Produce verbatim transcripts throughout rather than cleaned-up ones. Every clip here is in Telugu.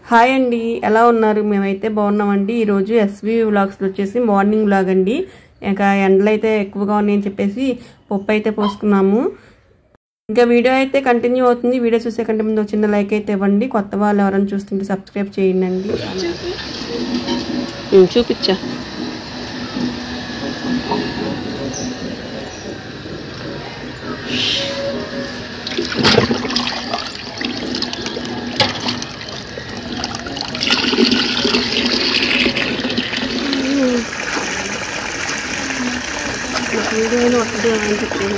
హాయ్ అండి, ఎలా ఉన్నారు? మేమైతే బాగున్నామండి. ఈరోజు ఎస్వి వ్లాగ్స్లో వచ్చేసి మార్నింగ్ వ్లాగ్ అండి. ఇంకా ఎండలు అయితే ఎక్కువగా ఉన్నాయని చెప్పేసి పప్పు అయితే పోసుకున్నాము. ఇంకా వీడియో అయితే కంటిన్యూ అవుతుంది. వీడియో చూసే కంటే ముందు చిన్న లైక్ అయితే ఇవ్వండి. కొత్త వాళ్ళు ఎవరైనా చూస్తుంటే సబ్స్క్రైబ్ చేయండి అండి. చూపించా వీడియోలో వస్తుంది అని చెప్పేసి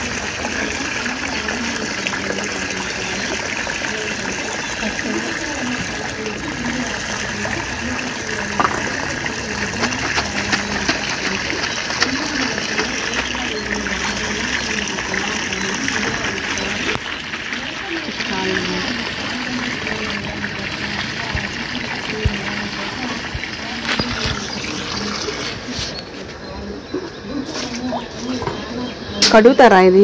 కడుగుతారా ఇది?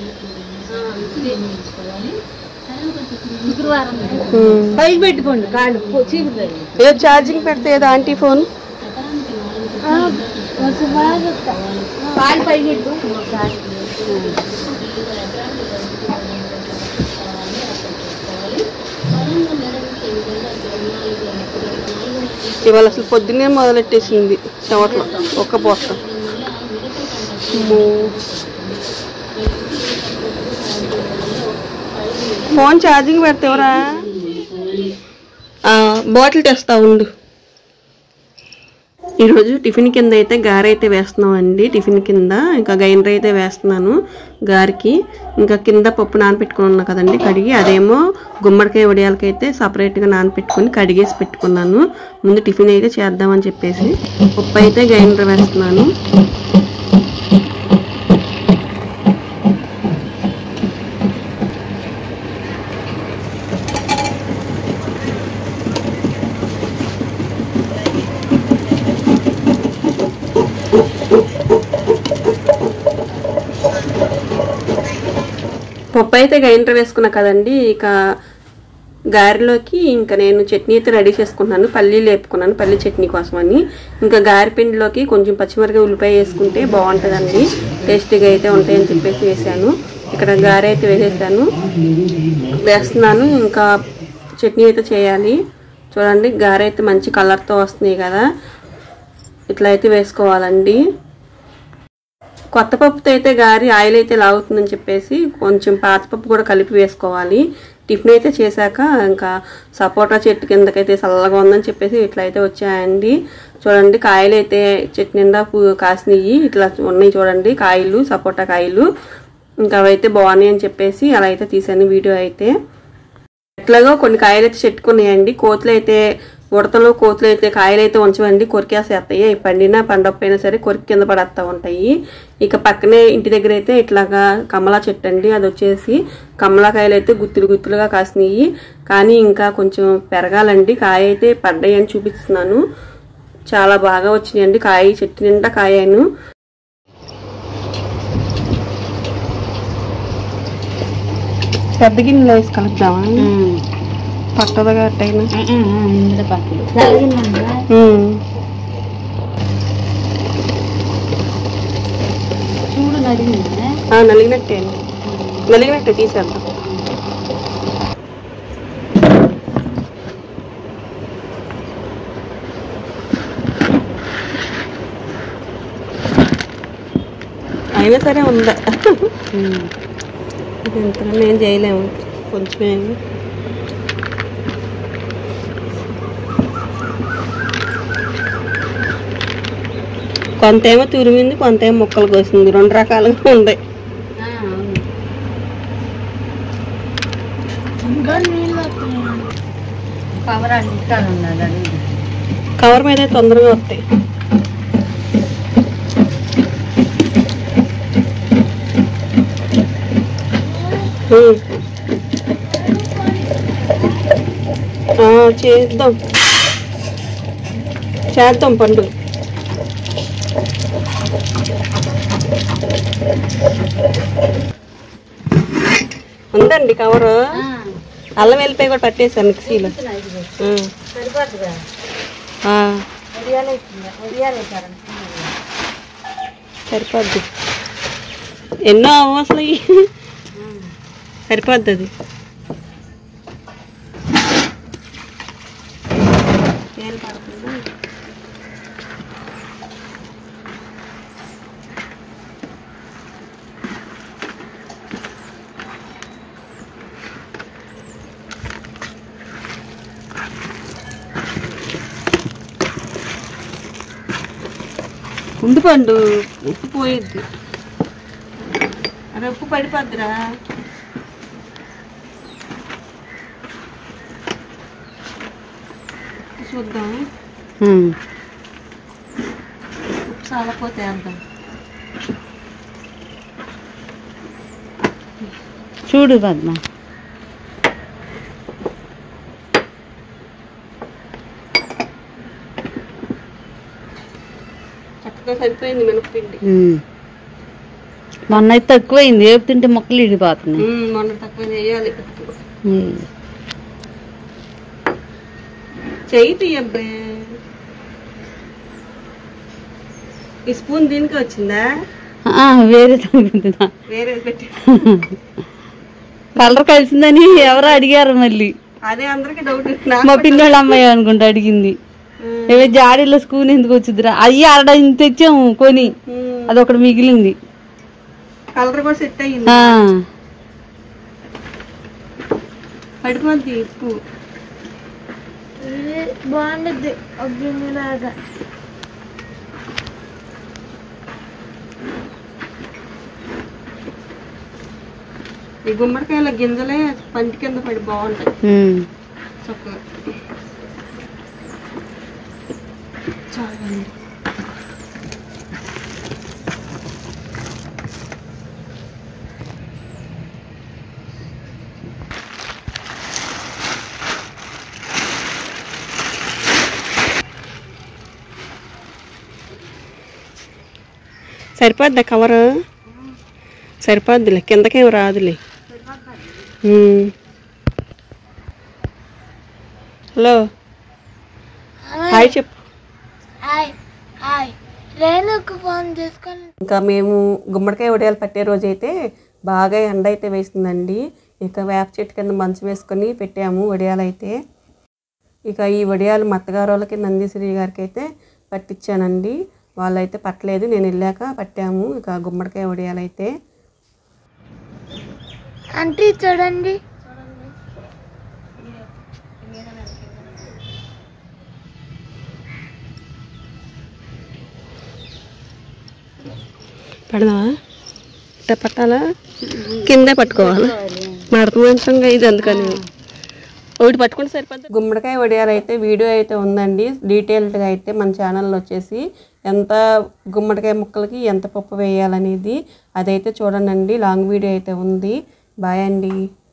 పైకి పెట్టుకోండి కాళ్ళు ఏదో ఛార్జింగ్ పెడితే ఏదో ఆంటీ ఫోన్ కాళ్ళు పైకి పెట్టు. ఇవాళ అసలు పొద్దున్నే మొదలెట్టేసింది చెవట్లో ఒక్క పోస్త. ఫోన్ ఛార్జింగ్ పెడతావరా? బాటిల్ తెస్తా ఉండు. ఈరోజు టిఫిన్ కింద అయితే గారె అయితే వేస్తున్నాం అండి. టిఫిన్ కింద ఇంకా గైనర్ అయితే వేస్తున్నాను గారికి. ఇంకా కింద పప్పు నానపెట్టుకుని ఉన్నా కదండి కడిగి, అదేమో గుమ్మడికాయ వడియాలకైతే సపరేట్గా నానపెట్టుకుని కడిగేసి పెట్టుకున్నాను. ముందు టిఫిన్ అయితే చేద్దామని చెప్పేసి పప్పు అయితే గైనర్ వేస్తున్నాను. పప్పు అయితే గైనర్ వేసుకున్నా కదండి. ఇక గారెలోకి ఇంకా నేను చట్నీ అయితే రెడీ చేసుకున్నాను. పల్లీలు వేపుకున్నాను పల్లీ చట్నీ కోసం అని. ఇంకా గారె పిండిలోకి కొంచెం పచ్చిమిరపకాయ ఉల్లిపాయ వేసుకుంటే బాగుంటుందండి, టేస్టీగా అయితే ఉంటాయని చెప్పేసి వేసాను. ఇక్కడ గారె అయితే వేసేసాను వేస్తున్నాను. ఇంకా చట్నీ అయితే చేయాలి. చూడండి గారె అయితే మంచి కలర్తో వస్తున్నాయి కదా, ఇట్లా అయితే వేసుకోవాలండి. కొత్త పప్పుతో అయితే గారి ఆయిల్ అయితే లాగుతుందని చెప్పేసి కొంచెం పాతపప్పు కూడా కలిపి వేసుకోవాలి. టిఫిన్ అయితే చేశాక ఇంకా సపోటా చెట్టు కిందకైతే చల్లగా ఉందని చెప్పేసి ఇట్లా అయితే వచ్చాయండి. చూడండి కాయలు అయితే చెట్టు నిండా కాసినవి ఇట్లా ఉన్నాయి. చూడండి కాయలు, సపోటా కాయలు. ఇంకా అవైతే బాగున్నాయి అని చెప్పేసి అలా అయితే తీసాను వీడియో అయితే. ఎట్లాగో కొన్ని కాయలు అయితే చెట్టుకున్నాయండి. కోతులు అయితే ఉడతలు కోతులు అయితే కాయలు అయితే ఉంచవండి, కొరికేసేస్తాయి. పండినా పండకపోయినా సరే కొరికి కింద పడేస్తూ ఉంటాయి. ఇక పక్కనే ఇంటి దగ్గర అయితే ఇట్లాగా కమలా చెట్టు అండి, అది వచ్చేసి కమలాకాయలు అయితే గుత్తులు గుత్తులుగా కాసినాయి. కానీ ఇంకా కొంచెం పెరగాలండి. కాయ అయితే పడ్డాయి అని చూపిస్తున్నాను. చాలా బాగా వచ్చినాయండి కాయ, చెట్టు నిండా కాయను. పెద్ద గిన్నెలో వేసి కలుపుదామా? పట్టదుగా అట్టయినా చూడు నలిగినట్టే నలిగినట్టే తీసేద్దాం. అయినా సరే ఉందా, ఇంతకన్నా ఏం చేయలేము, కొంచెమే. కొంతేమో తురిమింది, కొంతేమో ముక్కలు కోసింది, రెండు రకాలుగా ఉన్నాయి. కవర్ మీద తొందరగా వస్తాయి. చేద్దాం చేద్దాం పండుగ. ఉందండి కవరు. అల్లం వెల్లిపాయ కూడా పట్టేసాను మిక్సీలో. సరిపోద్ది. ఎన్నో అవ్వ అసలు సరిపోద్ది అది. ఉండి పండు ఉప్పు పోయిద్ది. అరే ఉప్పు పడిపోద్దిరా. చూద్దాం ఉప్పు చాలా పోతే వేద్దాం. చూడు పద్మ. సరిపోయింది మినప్పిండి. మొన్న అయితే తక్కువైంది, ఏపు తింటే మొక్కలు ఇడిపోతున్నాయి. మొన్న తక్కువ వేయాలి. చెయ్యి అబ్బాయి. ఈ స్పూన్ దీనికి వచ్చిందా? వేరే తగ్గుతుందా? వేరే పెట్టి కలర్ కలిసిందని ఎవరో అడిగారు మళ్ళీ. అదే అందరికి డౌట్. మా పిల్లల అమ్మాయి అనుకుంటా అడిగింది. ఏవే జాడీలో స్కూన్ ఎందుకు వచ్చిందిరా? అయ్యి అరడ ఇంత తెచ్చాము కొని, అదొకటి మిగిలింది. కలర్ కూడా సెట్ అయ్యింది. పడిపోద్ది ఉప్పు. బాగుండద్ది లాగా. ఈ గుమ్మడికాయల గింజలే పంటి కింద పడి బాగుంటాయి చక్కగా. చాలండి. సరిపోద్దా కవరు? సరిపోద్దిలే, కిందకేం రాదులే. హలో హాయ్ చెప్పు. ఇంకా మేము గుమ్మడికాయ వడియాలు పట్టే రోజు అయితే బాగా ఎండ అయితే వేస్తుందండి. ఇక వేప చెట్టు కింద మంచు వేసుకొని పెట్టాము వడియాలు అయితే. ఇక ఈ వడియాలు మత్తగారు వాళ్ళకి నందీశ్వరి గారికి అయితే పట్టించానండి. వాళ్ళైతే పట్టలేదు, నేను వెళ్ళాక పట్టాము ఇక గుమ్మడికాయ వడియాలు అయితే. అంటే చూడండి పడదామా? ఇట్లా పట్టాలా? కిందే పట్టుకోవాలా? మడత మంచంగా ఇది, అందుకని ఒకటి పట్టుకుంటే సరిపోద్ది. గుమ్మడికాయ వడియాలు అయితే వీడియో అయితే ఉందండి డీటెయిల్డ్గా అయితే మన ఛానల్లో వచ్చేసి ఎంత గుమ్మడికాయ ముక్కలకి ఎంత పప్పు వేయాలనేది అదైతే చూడండి. లాంగ్ వీడియో అయితే ఉంది. బాయ్ అండి.